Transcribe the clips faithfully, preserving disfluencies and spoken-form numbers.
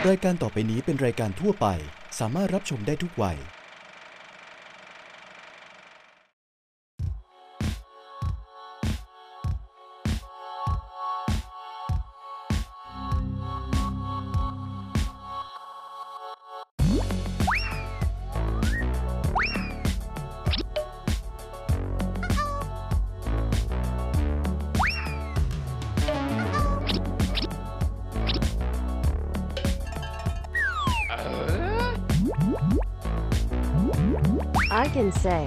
รายการต่อไปนี้เป็นรายการทั่วไปสามารถรับชมได้ทุกวัย I can say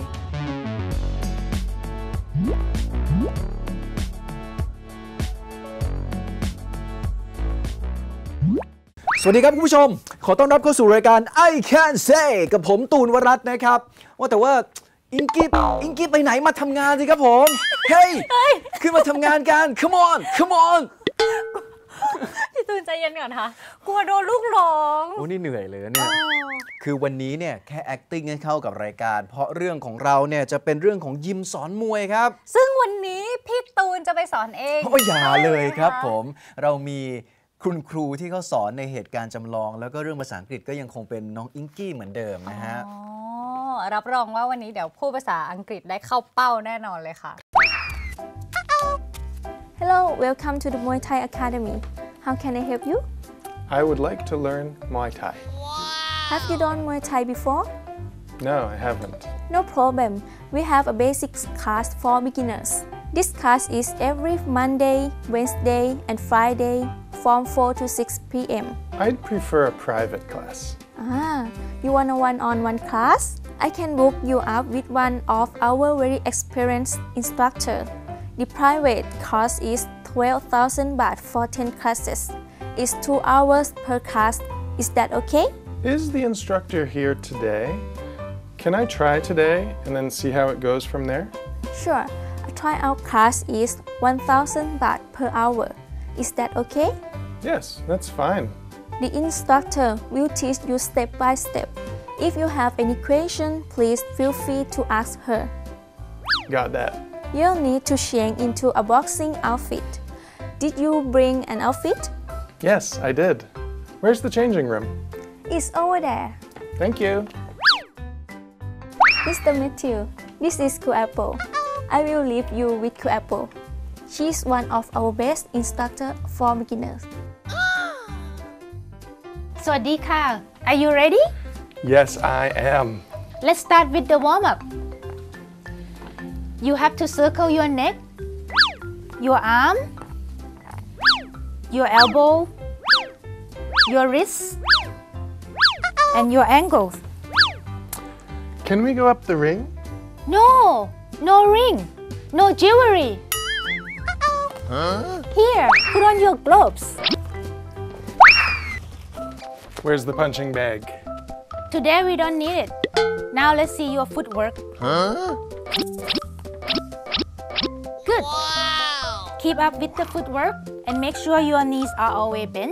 สวัสดีครับคุณผู้ชมขอต้อนรับเข้าสู่รายการ I Can Say กับผมตูนวรัตน์นะครับว่าแต่ว่าอิงกี้อิงกี้ไปไหนมาทำงานสิครับผมเฮ้ยขึ้นมาทำงานกัน Come on Come on พี่ตูนใจเย็นก่อนค่ะกลัวโดนลูกหลงโอ้นี่เหนื่อยเลยเนี่ยคือวันนี้เนี่ยแค่ acting ให้เข้ากับรายการเพราะเรื่องของเราเนี่ยจะเป็นเรื่องของยิมสอนมวยครับซึ่งวันนี้พี่ตูนจะไปสอนเองโอ้อย่าเลยครับผมเรามีคุณครูที่เขาสอนในเหตุการณ์จำลองแล้วก็เรื่องภาษาอังกฤษก็ยังคงเป็นน้องอิงกี้เหมือนเดิมนะฮะอ๋อรับรองว่าวันนี้เดี๋ยวพูดภาษาอังกฤษได้เข้าเป้าแน่นอนเลยค่ะ Hello, welcome to the Muay Thai Academy. How can I help you? I would like to learn Muay Thai. Have you done Muay Thai before? No, I haven't. No problem. We have a basics class for beginners. This class is every Monday, Wednesday, and Friday from four to six p m I'd prefer a private class. Ah, you want a one-on-one class? I can book you up with one of our very experienced instructor. The private cost is twelve thousand baht for ten classes. It's two hours per class. Is that okay? Is the instructor here today? Can I try today and then see how it goes from there? Sure. A tryout class is one thousand baht per hour. Is that okay? Yes, that's fine. The instructor will teach you step by step. If you have any question, please feel free to ask her. Got that. You'll need to change into a boxing outfit. Did you bring an outfit? Yes, I did. Where's the changing room? It's over there. Thank you. Mister Matthew, this is Kuapo. I will leave you with Kuapo. She's one of our best instructor for beginners. สวัสดีค่ะ Are you ready? Yes, I am. Let's start with the warm-up. You have to circle your neck, your arm, your elbow, your wrist, and your ankles. Can we go up the ring? No, no ring, no jewelry. Huh? Here, put on your gloves. Where's the punching bag? Today we don't need it. Now let's see your footwork. Huh? Good. Wow. Keep up with the footwork and make sure your knees are always bent.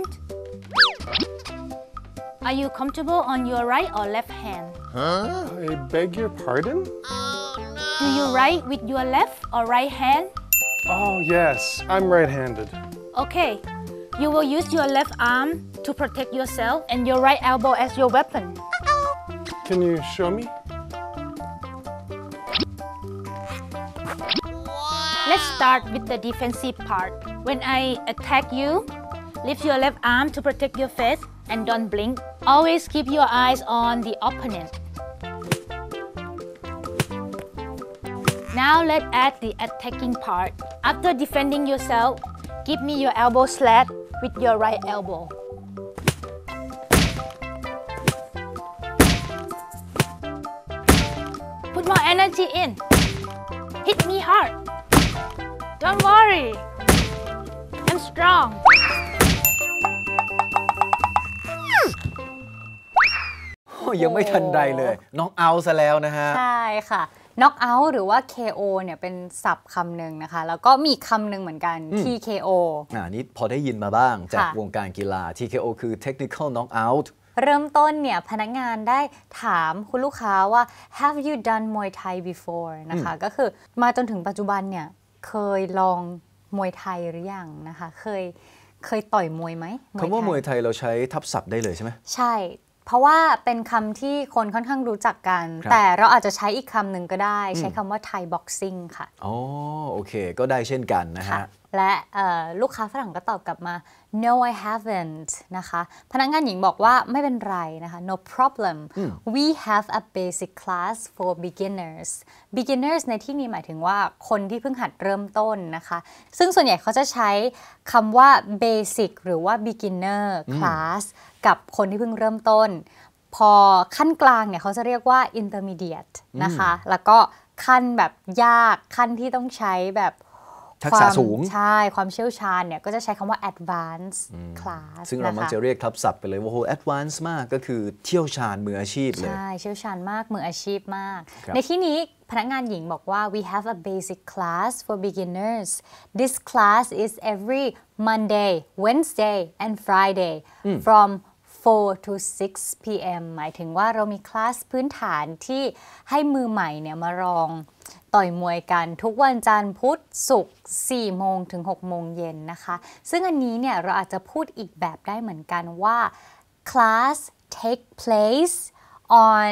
Are you comfortable on your right or left hand? Huh? I beg your pardon? Do you write with your left or right hand? Oh, yes, I'm right-handed. Okay. You will use your left arm to protect yourself and your right elbow as your weapon. Can you show me? Let's start with the defensive part. When I attack you, lift your left arm to protect your face and don't blink. Always keep your eyes on the opponent. Now let's add the attacking part. After defending yourself, give me your elbow slat with your right elbow. Put more energy in. Hit me hard. Don't worry. I'm strong. ยังไม่ทันใดเลยน็อกเอาท์ซะแล้วนะฮะใช่ค่ะ knock out หรือว่า เค โอ เนี่ยเป็นศัพท์คำหนึ่งนะคะแล้วก็มีคำหนึ่งเหมือนกัน ที เค โออ่านี้พอได้ยินมาบ้างจากวงการกีฬา ที เค โอ คือ technical knockout เริ่มต้นเนี่ยพนักงานได้ถามคุณลูกค้าว่า have you done Muay Thai before นะคะก็คือมาจนถึงปัจจุบันเนี่ยเคยลองมวยไทยหรือยังนะคะเคยเคยต่อยมวยไหมคำว่ามวยไทยเราใช้ทับศัพท์ได้เลยใช่ไหมใช่เพราะว่าเป็นคำที่คนค่อนข้างรู้จักกันแต่เราอาจจะใช้อีกคำหนึ่งก็ได้ใช้คำว่า Thai boxing ค่ะอ๋อโอเคก็ได้เช่นกันนะฮะและลูกค้าฝรั่งก็ตอบกลับมา no I haven't นะคะพนักงานหญิงบอกว่าไม่เป็นไรนะคะ no problem we have a basic class for beginners beginners ในที่นี้หมายถึงว่าคนที่เพิ่งหัดเริ่มต้นนะคะซึ่งส่วนใหญ่เขาจะใช้คำว่า basic หรือว่า beginner class กับคนที่เพิ่งเริ่มต้นพอขั้นกลางเนี่ยเขาจะเรียกว่า intermediate นะคะแล้วก็ขั้นแบบยากขั้นที่ต้องใช้แบบทักษะสูงใช่ความเชี่ยวชาญเนี่ยก็จะใช้คำว่า advanced class ซึ่งเรามักจะเรียกทับศัพท์ไปเลยว่าโห advanced มากก็คือเชี่ยวชาญมืออาชีพเลยใช่เชี่ยวชาญมากมืออาชีพมากในที่นี้พนักงานหญิงบอกว่า we have a basic class for beginners this class is every Monday Wednesday and Friday from four to six p m หมายถึงว่าเรามีคลาสพื้นฐานที่ให้มือใหม่เนี่ยมาลองต่อยมวยกันทุกวันจันทร์พุธศุกร์สี่โมงถึงหกโมงเย็นนะคะซึ่งอันนี้เนี่ยเราอาจจะพูดอีกแบบได้เหมือนกันว่า class take place on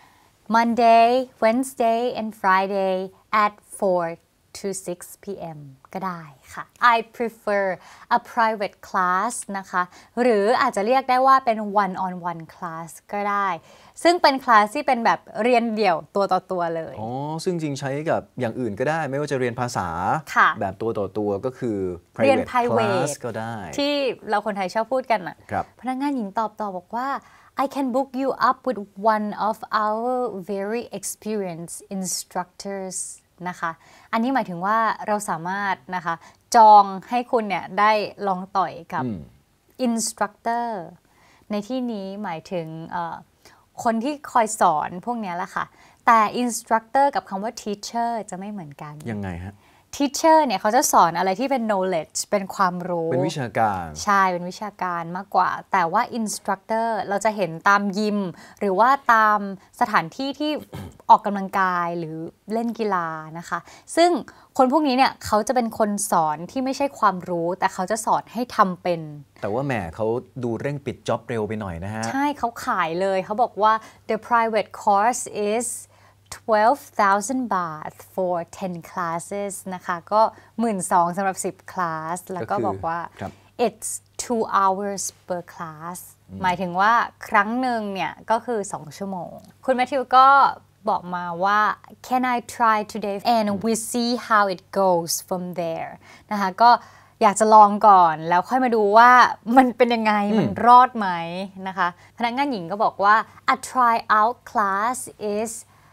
Monday Wednesday and Friday at four to six p m ก็ได้ค่ะ I prefer a private class นะคะหรืออาจจะเรียกได้ว่าเป็น one on one class ก็ได้ซึ่งเป็นคลาสที่เป็นแบบเรียนเดี่ยวตัวต่อตัวเลยอ๋อซึ่งจริงใช้กับอย่างอื่นก็ได้ไม่ว่าจะเรียนภาษาแบบตัวต่อตัวก็คือ private class ก็ได้ที่เราคนไทยชอบพูดกันอ่ะพนักงานหญิงตอบต่อบอกว่า I can book you up with one of our very experienced instructors นะคะอันนี้หมายถึงว่าเราสามารถนะคะจองให้คุณเนี่ยได้ลองต่อยกับ instructor ในที่นี้หมายถึงคนที่คอยสอนพวกนี้แหละค่ะแต่ instructor กับคำว่า teacher จะไม่เหมือนกันยังไงฮะ teacher เนี่ยเขาจะสอนอะไรที่เป็น knowledge เป็นความรู้เป็นวิชาการใช่เป็นวิชาการมากกว่าแต่ว่า instructor เราจะเห็นตามยิมหรือว่าตามสถานที่ที่ออกกำลังกายหรือเล่นกีฬานะคะซึ่งคนพวกนี้เนี่ยเขาจะเป็นคนสอนที่ไม่ใช่ความรู้แต่เขาจะสอนให้ทำเป็นแต่ว่าแหมเขาดูเร่งปิดจ็อบเร็วไปหน่อยนะฮะใช่เขาขายเลยเขาบอกว่า the private course is twelve thousand บาท for ten classes นะคะก็ หนึ่งหมื่นสองพัน สำหรับสิบคลาสแล้วก็บอกว่า it's two hours per class หมายถึงว่าครั้งหนึ่งเนี่ยก็คือสองชั่วโมงคุณแมทธิวก็บอกมาว่า can I try today and we see how it goes from there นะคะก็อยากจะลองก่อนแล้วค่อยมาดูว่ามันเป็นยังไงมันรอดไหมนะคะพนักงานหญิงก็บอกว่า a try out class is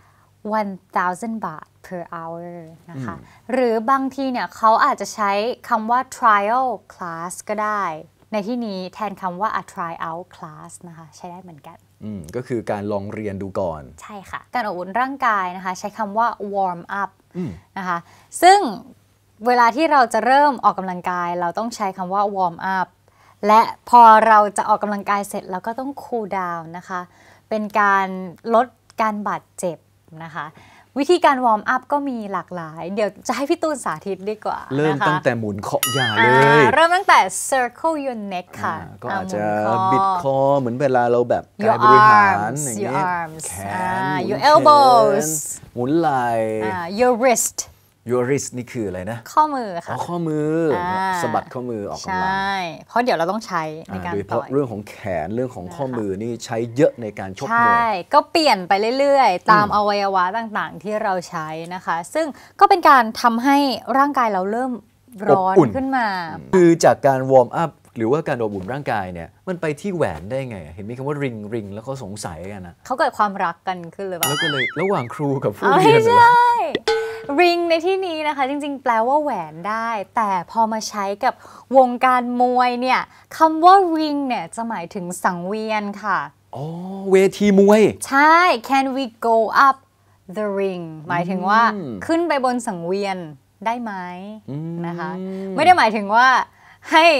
one thousand บาท per hour นะคะหรือบางทีเนี่ยเขาอาจจะใช้คำว่า trial class ก็ได้ในที่นี้แทนคำว่า a try out class นะคะใช้ได้เหมือนกันก็คือการลองเรียนดูก่อนใช่ค่ะการอบอุ่นร่างกายนะคะใช้คำว่า warm up นะคะซึ่งเวลาที่เราจะเริ่มออกกำลังกายเราต้องใช้คำว่า warm up และพอเราจะออกกำลังกายเสร็จเราก็ต้อง cool down นะคะเป็นการลดการบาดเจ็บนะคะวิธีการวอร์มอัพก็มีหลากหลายเดี๋ยวจะให้พี่ตูนสาธิตดีกว่าเริ่มตั้งแต่หมุนคออย่าเลยเริ่มตั้งแต่ circle your neck ค่ะก็อาจจะบิดคอเหมือนเวลาเราแบบกายบริหารอย่างเงี้ยแขน your elbows หมุนไหล่ your wrist your wrist นี่คืออะไรนะข้อมือค่ะข้อมือสะบัดข้อมือออกกำลังใช่เพราะเดี๋ยวเราต้องใช้ในการต่อยโดยเฉพาะเรื่องของแขนเรื่องของข้อมือนี่ใช้เยอะในการชกมวยใช่ก็เปลี่ยนไปเรื่อยๆตามอวัยวะต่างๆที่เราใช้นะคะซึ่งก็เป็นการทำให้ร่างกายเราเริ่มร้อนขึ้นมาคือจากการวอร์มอัพหรือว่าการอบอุ่นร่างกายเนี่ยมันไปที่แหวนได้ไงเห็นมีคำว่าริงริงแล้วเขาสงสัยกันนะเขาเกิดความรักกันขึ้นเลยป่ะแล้วก็เลยระหว่างครูกับผู้เรียนไม่ใช่ริงในที่นี้นะคะจริงๆแปลว่าแหวนได้แต่พอมาใช้กับวงการมวยเนี่ยคำว่าริงเนี่ยจะหมายถึงสังเวียนค่ะอ๋อเวทีมวยใช่ can we go up the ring หมายถึงว่าขึ้นไปบนสังเวียนได้ไหมนะคะไม่ได้หมายถึงว่าให้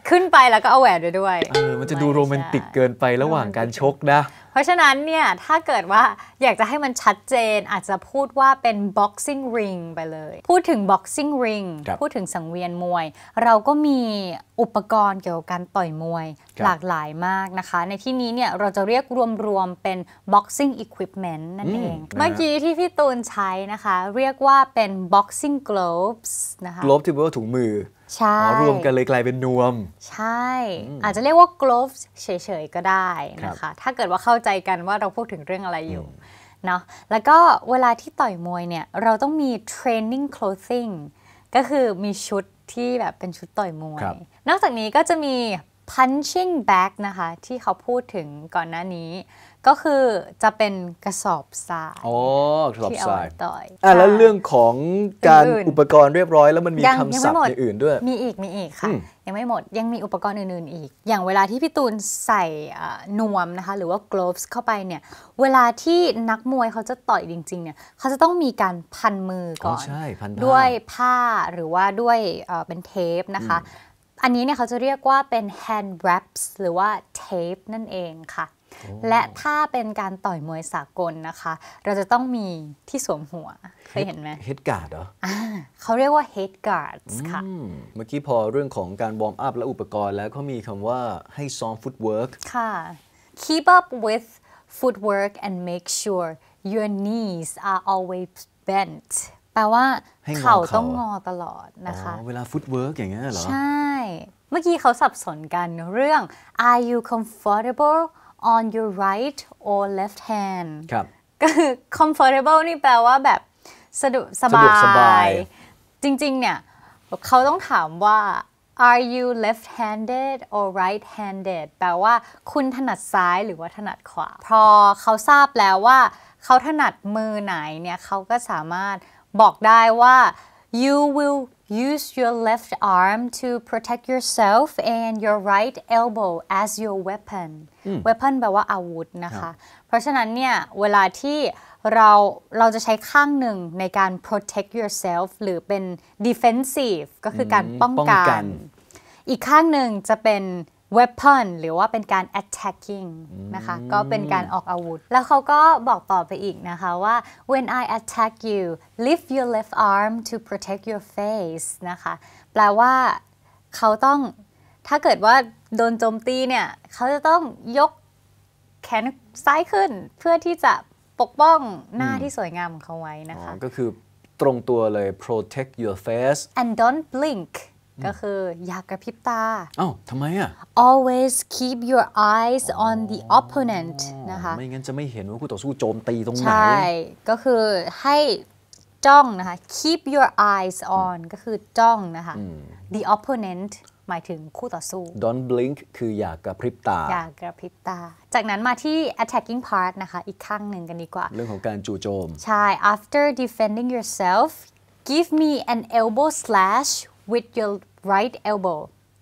ขึ้นไปแล้วก็เอาแหวนไปด้วยเออมันจะดูโรแมนติกเกินไประหว่างการชกนะเพราะฉะนั้นเนี่ยถ้าเกิดว่าอยากจะให้มันชัดเจนอาจจะพูดว่าเป็น boxing ring ไปเลยพูดถึง boxing ring พูดถึงสังเวียนมวยเราก็มีอุปกรณ์เกี่ยวกับการต่อยมวยหลากหลายมากนะคะในที่นี้เนี่ยเราจะเรียกรวมๆเป็น boxing equipment นั่นเองเมื่อกี้ที่พี่ตูนใช้นะคะเรียกว่าเป็น boxing gloves นะคะ gloves ที่แปลว่าถุงมือใช่รวมกันเลยกลายเป็นนวมใช่อาจจะเรียกว่า gloves เฉยๆก็ได้นะคะถ้าเกิดว่าเข้าใจกันว่าเราพูดถึงเรื่องอะไรอยู่เนาะแล้วก็เวลาที่ต่อยมวยเนี่ยเราต้องมี training clothing ก็คือมีชุดที่แบบเป็นชุดต่อยมวยนอกจากนี้ก็จะมี punching bag นะคะที่เขาพูดถึงก่อนหน้านี้ก็คือจะเป็นกระสอบทรายอ๋อกระสอบทรายต่อยอ่ะแล้วเรื่องของการอุปกรณ์เรียบร้อยแล้วมันมีคำศัพท์อื่นๆด้วยมีอีกมีอีกค่ะยังไม่หมดยังมีอุปกรณ์อื่นๆอีกอย่างเวลาที่พี่ตูนใส่นวมนะคะหรือว่า gloves เข้าไปเนี่ยเวลาที่นักมวยเขาจะต่อยจริงๆเนี่ยเขาจะต้องมีการพันมือก่อนด้วยผ้าหรือว่าด้วยเป็นเทปนะคะอันนี้เนี่ยเขาจะเรียกว่าเป็น hand wraps หรือว่า tape นั่นเองค่ะและถ้าเป็นการต่อยมวยสากลนะคะเราจะต้องมีที่สวมหัวเคยเห็นไหม head guard เหรออ่าเขาเรียกว่า head guards ค่ะเมื่อกี้พอเรื่องของการวอร์มอัพและอุปกรณ์แล้วเขามีคำว่าให้ซ้อม footwork ค่ะ keep up with footwork and make sure your knees are always bent แปลว่าเข่าต้องงอตลอดนะคะเวลา footwork อย่างเงี้ยเหรอใช่เมื่อกี้เขาสับสนกันเรื่อง are you comfortable on your right or left hand ครับก็คือ comfortable นี่แปลว่าแบบสะดวกสบายจริงๆเนี่ยเขาต้องถามว่า are you left-handed or right-handed แปลว่าคุณถนัดซ้ายหรือว่าถนัดขวาพอเขาทราบแล้วว่าเขาถนัดมือไหนเนี่ยเขาก็สามารถบอกได้ว่า you will use your left arm to protect yourself and your right elbow as your weapon weapon แปลว่าอาวุธนะคะเพราะฉะนั้นเนี่ยเวลาที่เราเราจะใช้ข้างหนึ่งในการ protect yourself หรือเป็น defensive ก็คือการป้องกันอีกข้างหนึ่งจะเป็นweapon หรือว่าเป็นการ attacking นะคะก็เป็นการออกอาวุธแล้วเขาก็บอกต่อไปอีกนะคะว่า when I attack you lift your left arm to protect your face นะคะแปลว่าเขาต้องถ้าเกิดว่าโดนโจมตีเนี่ยเขาจะต้องยกแขนซ้ายขึ้นเพื่อที่จะปกป้องหน้าที่สวยงามของเขาไว้นะคะก็คือตรงตัวเลย protect your face and don't blinkก็คืออย่ากระพริบตาอ้าวทำไมอ่ะ always keep your eyes on the opponent นะคะไม่งั้นจะไม่เห็นว่าคู่ต่อสู้โจมตีตรงไหนใช่ก็คือให้จ้องนะคะ keep your eyes on ก็คือจ้องนะคะ the opponent หมายถึงคู่ต่อสู้ don't blink คืออย่ากระพริบตาอย่ากระพริบตาจากนั้นมาที่ attacking part นะคะอีกข้างหนึ่งกันดีกว่าเรื่องของการจู่โจมใช่ after defending yourself give me an elbow slash with your right elbow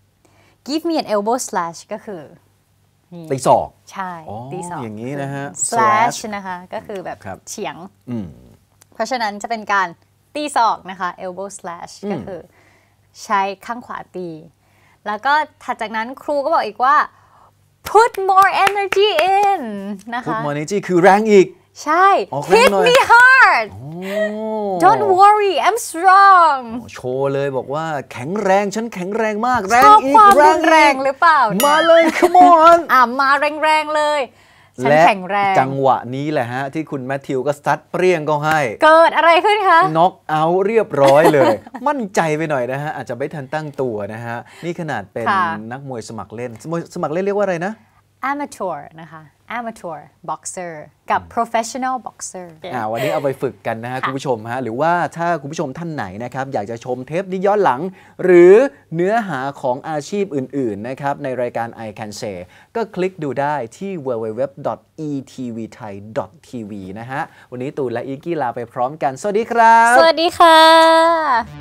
give me an elbow slash ก็คือตีศอกใช่ตีศอกอย่างนี้นะฮะ slash นะคะก็คือแบบเฉียงเพราะฉะนั้นจะเป็นการตีศอกนะคะ elbow slash ก็คือใช้ข้างขวาตีแล้วก็ถัดจากนั้นครูก็บอกอีกว่า put more energy in นะคะ put more energy คือแรงอีกใช่ hit me hard don't worry I'm strong โชว์เลยบอกว่าแข็งแรงฉันแข็งแรงมากแรงอีกแรงแรงหรือเปล่ามาเลย come on อ่ะมาแรงๆเลยฉันแข็งแรงจังหวะนี้แหละฮะที่คุณแมทธิวก็ซัดเปรี้ยงก็ให้เกิดอะไรขึ้นคะน็อกเอาท์เรียบร้อยเลยมั่นใจไปหน่อยนะฮะอาจจะไม่ทันตั้งตัวนะฮะนี่ขนาดเป็นนักมวยสมัครเล่นสมัครเล่นเรียกว่าอะไรนะ amateur นะคะ amateur boxer กับ professional boxer อ่าวันนี้เอาไปฝึกกันนะฮะคุณผู้ชมฮะหรือว่าถ้าคุณผู้ชมท่านไหนนะครับอยากจะชมเทปนี้ย้อนหลังหรือเนื้อหาของอาชีพอื่นๆนะครับในรายการ I Can Say ก็คลิกดูได้ที่ ดับเบิลยู ดับเบิลยู ดับเบิลยู ดอท อี ที วี ไทย ดอท ที วี นะฮะวันนี้ตูนและอีกกี้ลาไปพร้อมกันสวัสดีครับสวัสดีค่ะ